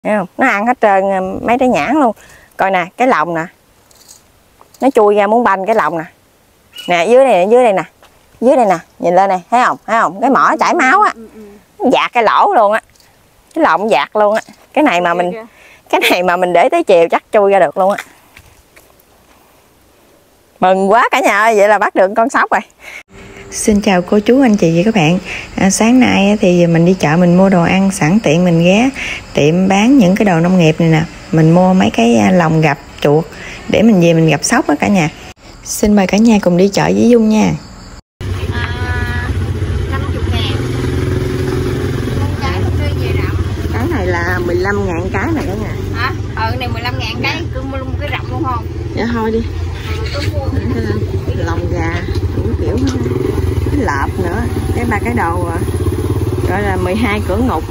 Thấy không? Nó ăn hết trơn mấy trái nhãn luôn. Coi nè, cái lòng nè. Nó chui ra muốn banh cái lòng nè. Nè, dưới đây nè. Dưới đây nè, nhìn lên này, thấy không? Thấy không? Cái mỏ chảy máu á. Dạt cái lỗ luôn á. Cái lọng dạt luôn á. Cái này mà mình để tới chiều chắc chui ra được luôn á. Mừng quá cả nhà ơi, vậy là bắt được con sóc rồi. Xin chào cô chú anh chị và các bạn. Sáng nay thì mình đi chợ mình mua đồ ăn, sẵn tiện mình ghé tiệm bán những cái đồ nông nghiệp này nè. Mình mua mấy cái lòng gặp chuột để mình về mình gặp sóc á cả nhà. Xin mời cả nhà cùng đi chợ với Dung nha. 50.000. Cái này là 15.000 cái này cả nhà. Hả? Này 15.000 cái, cứ mua cái rộng luôn không? Dạ thôi đi. Lòng gà đủ kiểu, cái lợp nữa, cái ba cái đầu gọi là 12 cửa ngục.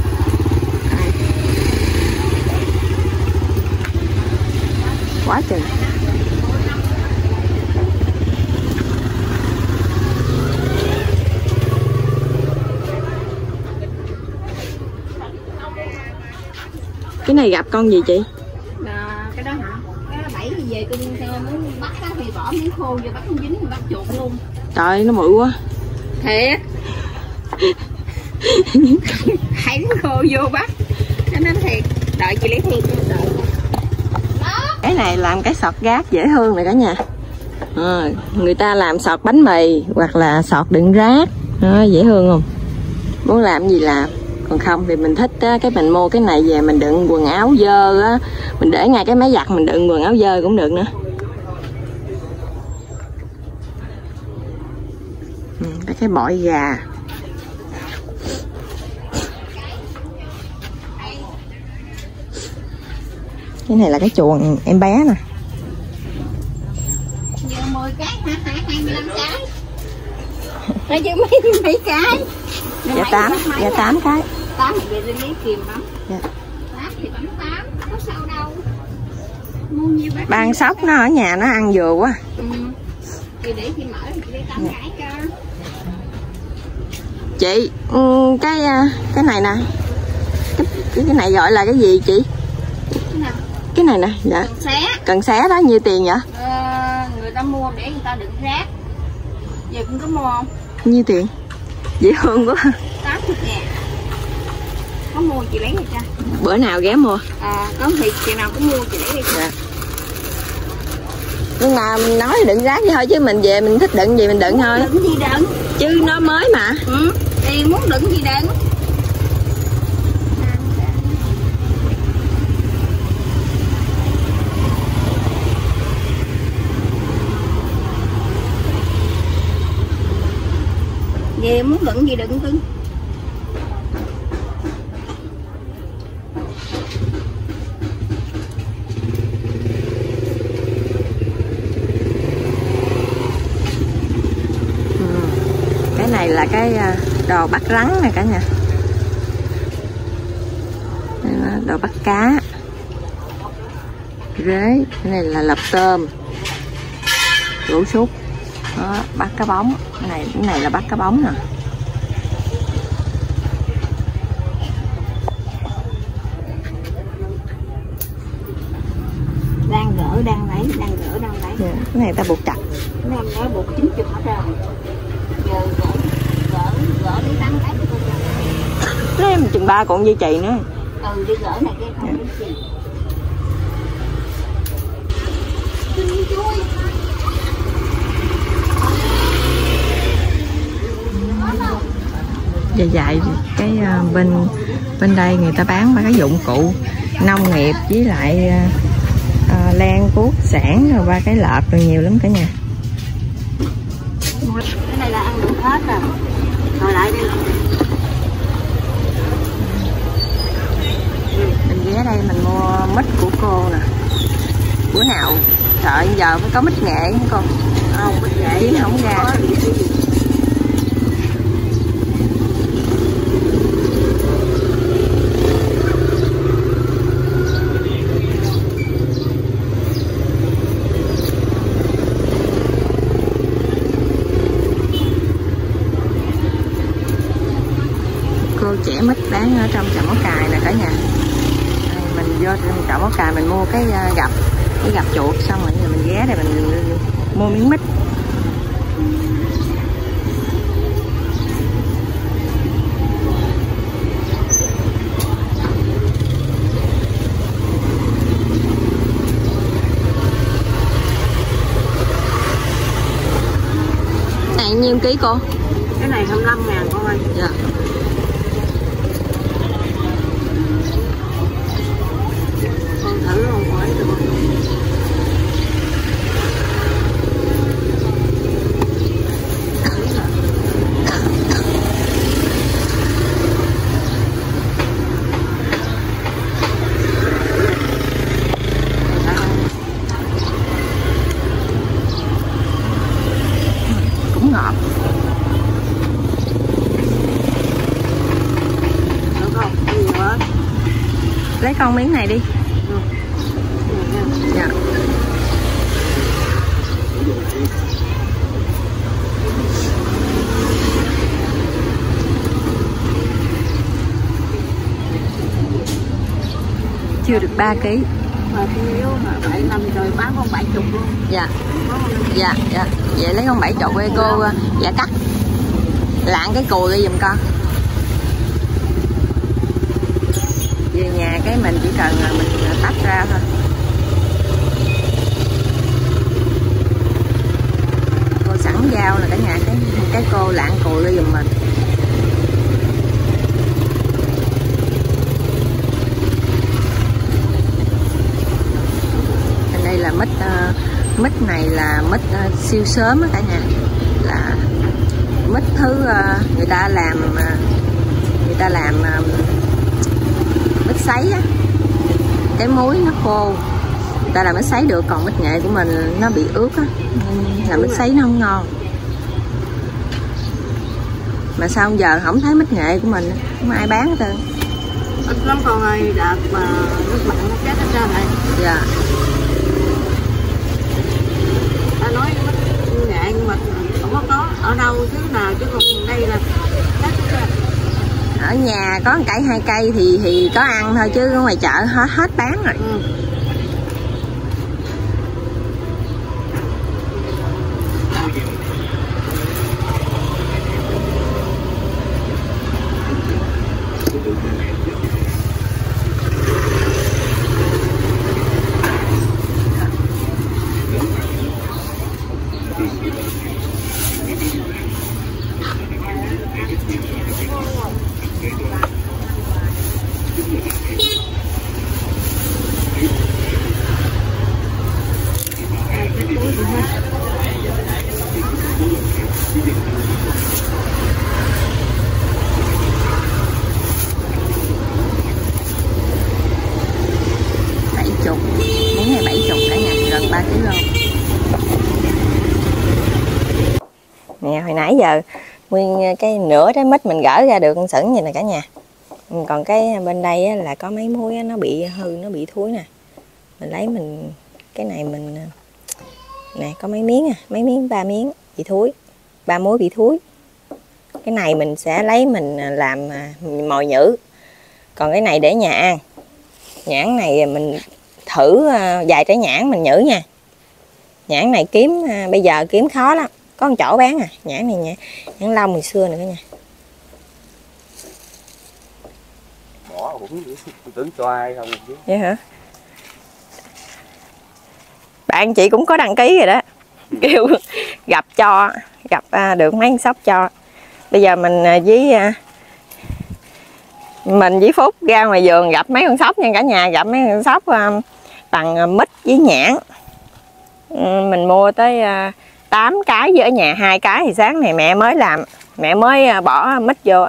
Quá trời. Cái này gặp con gì chị? Cái đó hả? Cái đó bẫy thì về cưng muốn bắt á thì bỏ miếng khô vô bắt không dính thì bắt chuột luôn. Trời ơi, nó bự quá. Thiệt. Hãy miếng khô vô bắt. Cho nên thiệt. Đợi chị lấy thiệt. Cái này làm cái sọt gác dễ thương này cả nhà. Người ta làm sọt bánh mì hoặc là sọt đựng rác. Dễ thương không? Muốn làm gì làm. Còn không thì mình thích á, cái mình mua cái này về mình đựng quần áo dơ á, mình để ngay cái máy giặt mình đựng quần áo dơ cũng được nữa. Cái bọi gà. Cái này là cái chuồng em bé nè. Giờ 10 cái hả? 25 cái. Nói chứ mấy cái. Dạ 8 cái. 8 thì về lấy kìm bấm. Dạ. 8 thì bấm 8, có sao đâu. Mua nhiêu bác. Ban sóc nó ở nhà nó ăn vừa quá. Thì để chị mở thì chị lấy 8 cái cho. Chị, cái này nè. Cái này gọi là cái gì chị? Cái này nè, dạ. Cần xé đó, nhiêu tiền vậy? Người ta mua để người ta đựng rác. Giờ cũng có mua không? Nhiêu tiền? Dễ thương quá. 80.000. Có mua chị lấy đi cho. Bữa nào ghé mua. Có thì chị nào cũng mua chị lấy đi. Dạ. Nhưng mà mình nói đựng rác vậy thôi chứ mình về mình thích đựng gì mình đựng thôi. Đựng gì đựng? Chứ nó mới mà. Thì muốn đựng gì đựng. Về muốn đựng gì đựng cưng. Cái này là cái đồ bắt rắn nè cả nhà. Đồ bắt cá. Rế. Cái này là lọc tôm. Rủ sút. Đó, bắt cá bóng. Cái này là bắt cá bóng nè. Đang gỡ đang lấy. Yeah, cái này ta buộc chặt. Cái này nó buộc 90 hết rồi. Giờ gỡ đi 8 cái cho con. Lấy em chừng 3 cuộn dây chì nữa. Đi gỡ này cái không biết gì. Dài cái bên đây người ta bán ba cái dụng cụ nông nghiệp với lại len cuốc sản rồi ba cái lợp rồi nhiều lắm cả nhà. Cái này là ăn được hết rồi. Rồi lại đi. Mình ghé đây mình mua mít của cô nè. Bữa nào trời giờ mới có mít nghệ hả con? Không, mít nghệ chứ không ra. Cô trẻ mít bán ở trong chợ Móng Cài nè cả nhà. Đây, mình vô chợ Móng Cày mình mua cái gặp chuột, xong rồi mình ghé đây mình mua miếng mít. Này nhiêu ký cô? Cái này 25.000 con ơi. Dạ. Con thử không khỏi được. Cũng ngọt. Được không? Nhiều quá. Lấy con miếng này đi. Dạ. Chưa được 3 kg. Mà thiếu mà 75 rồi bán con 70 luôn. Dạ. Dạ, dạ. Vậy lấy con 70 đi cô. Dạ cắt. Lạng cái cùi đi giùm con. Về nhà cái mình chỉ cần mình tách ra thôi. Cô sẵn dao là cả nhà cái cô lạng cùi đi giùm mình. Đây là mít này là mít siêu sớm á cả nhà, là mít thứ người ta làm mít sấy á, cái muối nó khô người ta làm mít sấy được, còn mít nghệ của mình nó bị ướt á, là mít sấy nó không ngon. Mà sao giờ không thấy mít nghệ của mình không ai bán hết trơn. Ít lắm con ơi, đợt mà nước mặn nó chết hết trơn này. Dạ. Ta nói mít nghệ nhưng mà không có ở đâu chứ nào, chứ còn đây là chết hết trơn. Ở nhà có 1 cây 2 cây thì có ăn thôi, chứ ở ngoài chợ hết bán rồi. Miếng này 70 cả nhà, gần 3 kg. Nè, hồi nãy giờ nguyên cái nửa trái mít mình gỡ ra được sửng vậy nè cả nhà. Còn cái bên đây á, là có mấy muối á, nó bị hư, nó bị thúi nè. Mình lấy cái này mình nè, có mấy miếng 3 miếng bị thúi, 3 muối bị thúi. Cái này mình sẽ lấy mình làm mồi nhữ. Còn cái này để nhà ăn. Nhãn này mình thử vài trái nhãn mình nhử nha. Nhãn này kiếm bây giờ kiếm khó lắm, có một chỗ bán nhãn này nha, nhãn lông hồi xưa nữa cả nhà. Bỏ cũng tưởng cho ai không chứ. Vậy hả? Bạn chị cũng có đăng ký rồi đó. Kêu gặp được mấy con sóc cho. Bây giờ mình với Phúc ra ngoài vườn gặp mấy con sóc nha cả nhà, gặp mấy con sóc bằng mít với nhãn. Mình mua tới 8 cái, với ở nhà 2 cái thì sáng này mẹ mới làm, mẹ mới bỏ mít vô.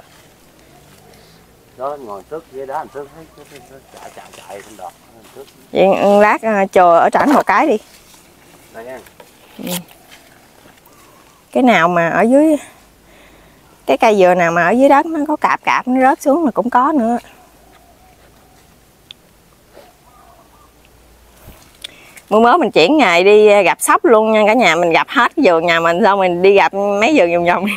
Đó ngồi trước với đó, trước chạy trên đọt. Vậy lát chờ ở trển một cái đi. Đây nha. Cái nào mà ở dưới cái cây dừa nào mà ở dưới đất nó có cạp nó rớt xuống là cũng có nữa. Mới mình chuyển ngày đi gặp sóc luôn nha cả nhà, mình gặp hết cái vườn nhà mình xong mình đi gặp mấy vườn vòng vòng.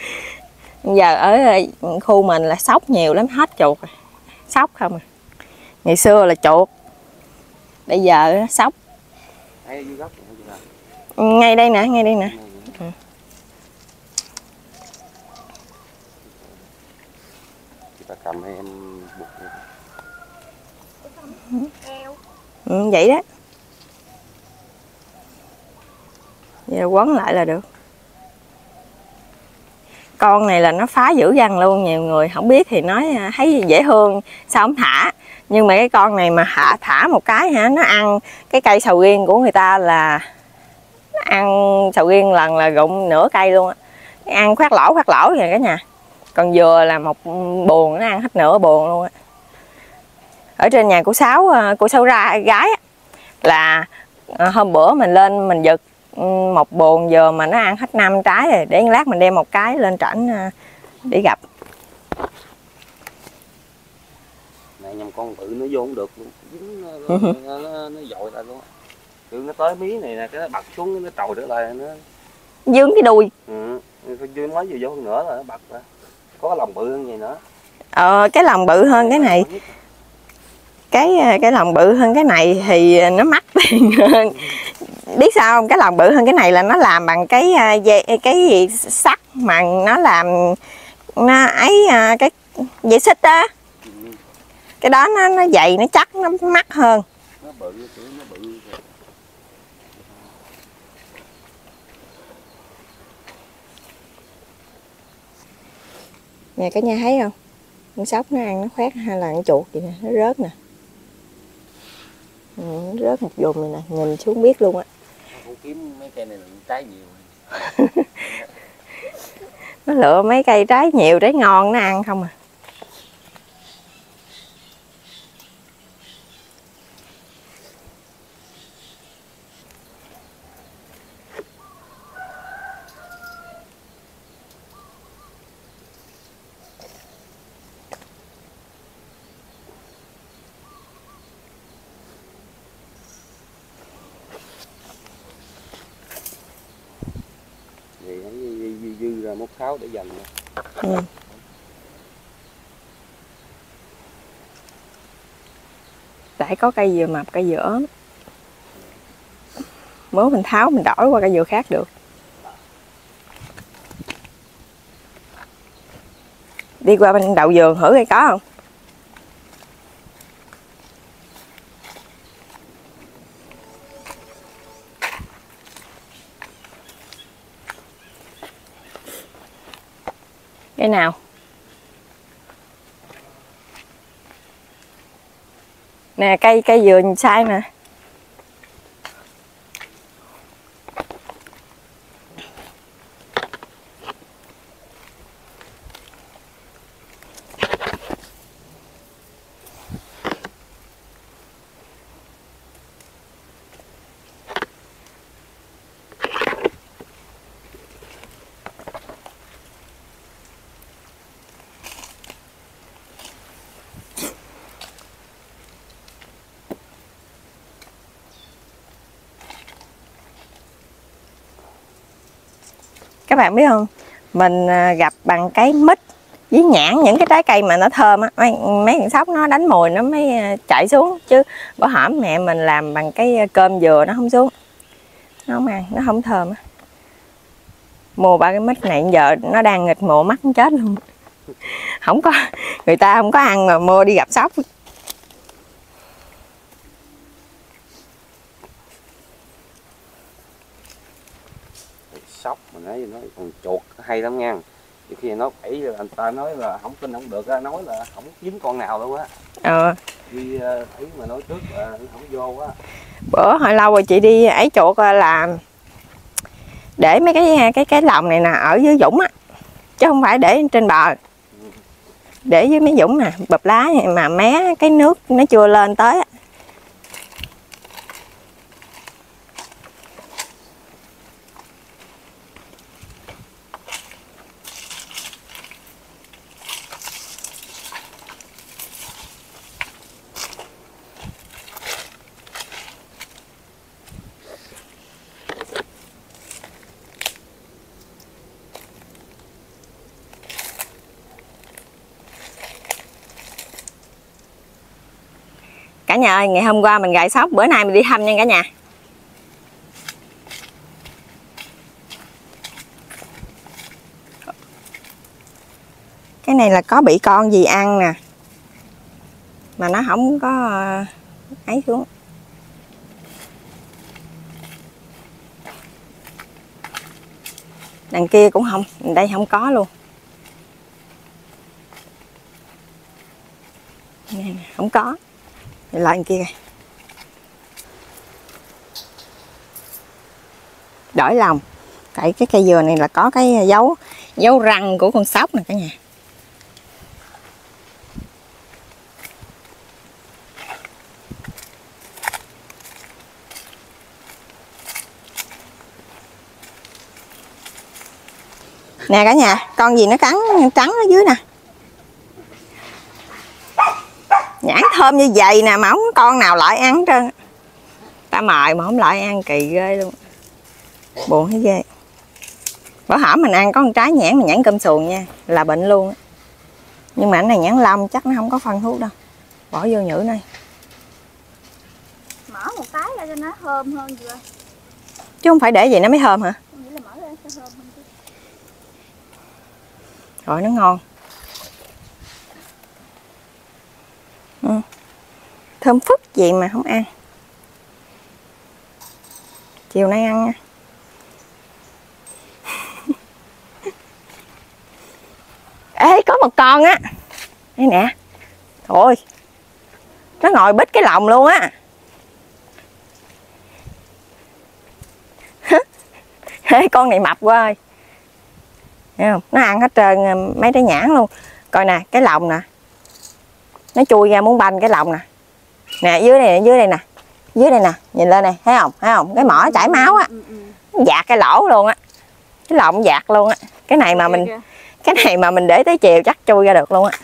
Giờ ở khu mình là sóc nhiều lắm, hết chuột, sóc không à. Ngày xưa là chuột, bây giờ nó sóc. Hay dưới gốc này, Ngay đây nè, ngay đây nè. Chị ta cầm hay em buộc Vậy đó. Giờ quấn lại là được. Con này là nó phá dữ dằn luôn, nhiều người không biết thì nói thấy dễ thương sao không thả, nhưng mà cái con này mà thả một cái hả, nó ăn cái cây sầu riêng của người ta là nó ăn sầu riêng lần là rụng nửa cây luôn á, ăn khoét lỗ vậy cả nhà. Còn dừa là một buồng nó ăn hết nửa buồng luôn á. Ở trên nhà của Sáu ra gái á, là hôm bữa mình lên mình giật một buồng dừa mà nó ăn hết 5 trái rồi, để lát mình đem một cái lên trển để gặp. này nhầm con bự nó vô không được luôn, nó dội lại luôn, kiểu nó tới mí này nè, cái nó bật xuống nó trồi trở lại nó Dướng cái đuôi. chưa nói gì vô hơn nữa là nó bật ra, có cái lòng bự hơn vậy nữa. Cái lòng bự hơn cái này, cái lòng bự hơn cái này thì nó mắc tiền hơn. Biết sao không? Cái lòng bự hơn cái này là nó làm bằng cái gì sắt mà nó làm nó ấy, cái dây xích á. Cái đó nó dày, nó chắc, nó mắc hơn. Nó bự, nó bự. Nè cả nhà thấy không? Con sóc nó ăn nó khoét hay là con chuột vậy nè, nó rớt nè. Nó rớt một vùng này nè, nhìn xuống biết luôn á. Con kiếm mấy cây này là trái nhiều. Nó lựa mấy cây trái nhiều, trái ngon nó ăn không à. Dư ra móc tháo để dành nè. Tại có cây dừa mập, cây dừa ốm. Bữa mình tháo mình đổi qua cây dừa khác được. Đi qua bên đậu vườn thử cây có không? Cái nào? Nè cây dừa sai nè. Các bạn biết không, mình gặp bằng cái mít với nhãn, những cái trái cây mà nó thơm á, mấy con sóc nó đánh mùi nó mới chạy xuống, chứ bữa hổm mẹ mình làm bằng cái cơm dừa nó không xuống, nó không ăn, nó không thơm á. Mua ba cái mít này giờ nó đang nghịch mùa mắc chết luôn. Không có, người ta không có ăn mà mua đi gặp sóc. Sóc mà nói còn chuột hay lắm nha. Nhiều khi nó bẫy người ta nói là không tin không được, nói là không dính con nào luôn á. Đi thấy mà nói trước là không vô á. Bữa hồi lâu rồi chị đi ấy chuột là để mấy cái lồng này nè ở dưới vũng á, chứ không phải để trên bờ. Để dưới mấy vũng nè, bập lá mà mé cái nước nó chưa lên tới á. Cả nhà ơi, ngày hôm qua mình gài sóc, bữa nay mình đi thăm nha cả nhà. Cái này là có bị con gì ăn nè, mà nó không có ấy xuống. Đằng kia cũng không, đây không có luôn. Này, không có. Lại đằng kia kìa. Đổi lòng. Tại cái cây dừa này là có cái dấu răng của con sóc nè cả nhà. Nè cả nhà, con gì nó cắn trắng ở dưới nè. Nhãn thơm như vậy nè, mà không có con nào lại ăn hết trơn. Ta mời mà không lại ăn, kỳ ghê luôn. Buồn thấy ghê. Bữa hổm mình ăn có một trái nhãn mà nhãn cơm xuồng nha, là bệnh luôn. Nhưng mà cái này nhãn lông chắc nó không có phân thuốc đâu. Bỏ vô nhử này. Mở một cái ra cho nó thơm hơn chưa? Chứ không phải để vậy nó mới thơm hả? Không nghĩ là mở ra sẽ thơm hơn chứ. Rồi nó ngon. Thơm phức gì mà không ăn. Chiều nay ăn nha. Ê, có một con á. Đây nè. Thôi. Nó ngồi bít cái lồng luôn á. Ê, con này mập quá ơi. Thấy không? Nó ăn hết trơn mấy trái nhãn luôn. Coi nè, cái lồng nè. Nó chui ra muốn banh cái lồng nè. Nè, dưới đây nè. Dưới đây nè, nhìn lên này, thấy không? Thấy không? Cái mỏ chảy máu á. Dạt cái lỗ luôn á. Cái lồng dạt luôn á. Cái này mà mình để tới chiều chắc chui ra được luôn á.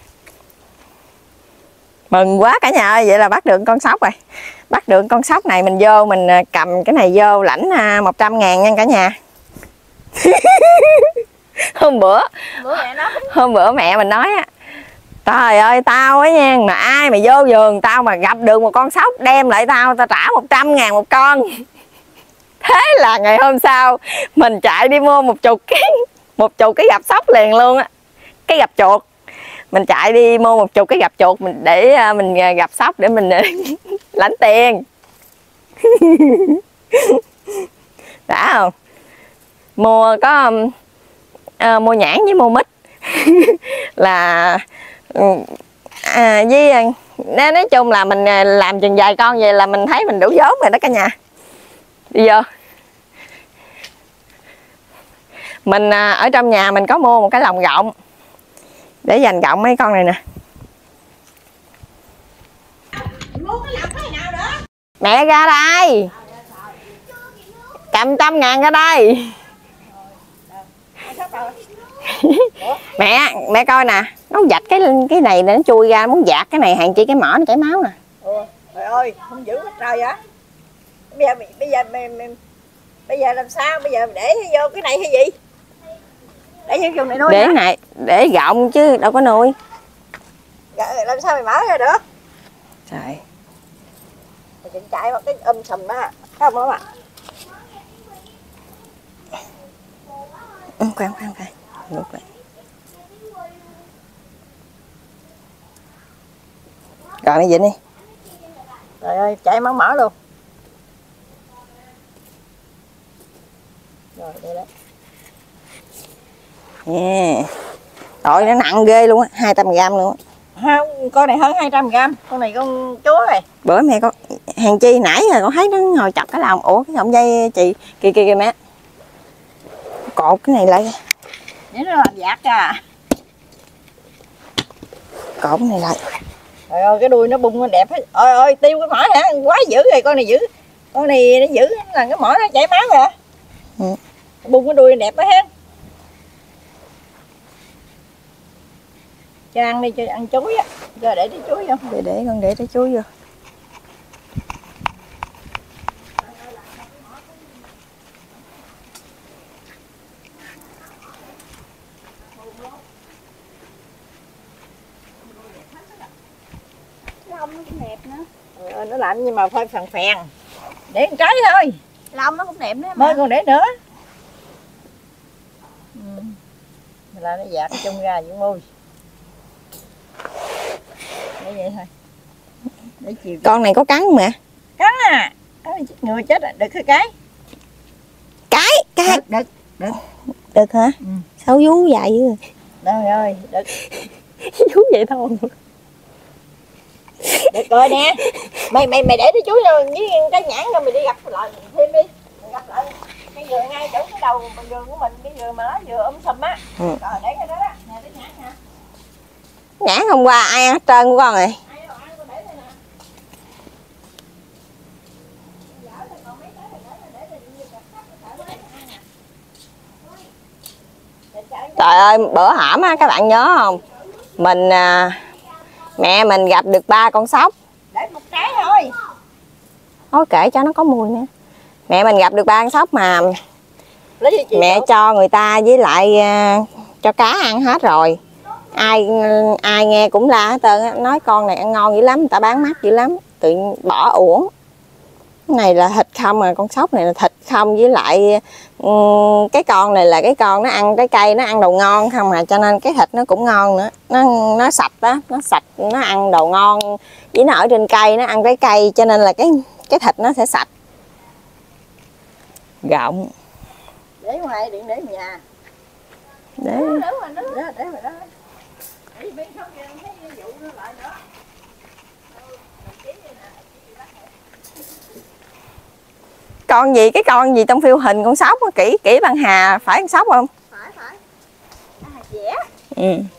Mừng quá cả nhà ơi, vậy là bắt được con sóc rồi. Bắt được con sóc này mình vô, mình cầm cái này vô lãnh 100.000 nha cả nhà. Hôm bữa mẹ mình nói á, trời ơi tao á nha, mà ai mà vô vườn tao mà gặp được một con sóc đem lại tao trả 100.000 một con. Thế là ngày hôm sau mình chạy đi mua một chục cái gặp sóc liền luôn á. Cái gặp chuột. Mình chạy đi mua một chục cái gặp chuột mình để mình gặp sóc để mình lãnh tiền. Đã không? Mua có mua nhãn với mua mít. Là với nói chung là mình làm chừng vài con vậy là mình thấy mình đủ vốn rồi đó cả nhà. Đi vô. Mình ở trong nhà mình có mua một cái lồng rộng để dành rộng mấy con này nè. Mẹ ra đây. Cầm 100.000 ra đây. Mẹ coi nè, nó dạch cái này nó chui ra muốn dạt cái này, hàng chi cái mỏ nó chảy máu nè. Trời ơi, không giữ hết trời vậy. Bây giờ làm sao? Bây giờ để vô cái này hay gì? Để vô này nuôi. Để này, để rộng chứ đâu có nuôi. Làm sao mày mở ra được? Trời. Mày chạy vào cái sùm á, thấy không ạ? Khoan. Ngược lại. Rồi nó dính đi. Trời ơi, chạy máu mở luôn. Rồi, đây đó. Yeah. Rồi nó nặng ghê luôn á, 200g luôn á. Không, con này hơn 200g, con này con chúa rồi. Bữa mẹ con hàng chi nãy rồi con thấy nó ngồi chọc cái lòng. Ủa cái sợi dây chị kìa mẹ. Cột cái này lại. Để nó làm dạt à. Cột cái này lại. Trời ơi, cái đuôi nó bung nó đẹp hết. Ôi ơi, tiêu cái mỏ hả? Quá dữ rồi, con này dữ. Con này nó dữ là cái mỏ nó chảy máu rồi. Ừ. Bung cái đuôi đẹp quá ha. Cho ăn đi, cho ăn chuối á. Cho để cái chuối vô. Để con để trái chuối vô. Lông nó cũng đẹp nữa. Nó lạnh nhưng mà phơi phèn phèn. Để con trái thôi. Lông nó cũng đẹp nữa Mới còn để nữa. Là nó dạt chung ra những môi. Để vậy thôi. Để chiều. Con này có cắn không mẹ? Cắn à. Người chết à. Được cái. Cái. Được. Được hả? Ừ. Sao vú dài dữ rồi. Trời ơi, được. Vú vậy thôi. Được rồi nè. Mày để cho chú với cái nhãn rồi mày đi gặp lại thêm đi. Mày gặp lại cái dừa ngay chỗ cái đầu vườn của mình, cái dừa mà nó vừa sùm á. Rồi để cái đó đó. Nè cái nhãn nè. Nhãn hôm qua ai ăn hết trơn của con rồi. Trời ơi, bữa hổm á các bạn nhớ không? Mình mẹ mình gặp được 3 con sóc. Để một trái thôi. Thôi kệ cho nó có mùi nữa. Mẹ mình gặp được 3 con sóc mà mẹ đổ. cho người ta với lại cho cá ăn hết rồi. Ai nghe cũng la hết trơn á, nói con này ăn ngon dữ lắm, người ta bán mắc dữ lắm, tự bỏ uổng. Cái này là thịt không à, con sóc này là thịt không, với lại cái con này là cái con nó ăn trái cây, nó ăn đồ ngon không à, cho nên cái thịt nó cũng ngon nữa. Nó sạch á, nó sạch, nó ăn đồ ngon, với nó ở trên cây, nó ăn trái cây cho nên là cái thịt nó sẽ sạch. Gọng. Để ngoài điện để nhà. Để rồi đó. Để bên không kìa thấy vụ nó lại nữa. cái con gì trong phiêu hình con sóc á, kỹ bằng Hà phải con sóc không? Phải. Dẻ. Ừ.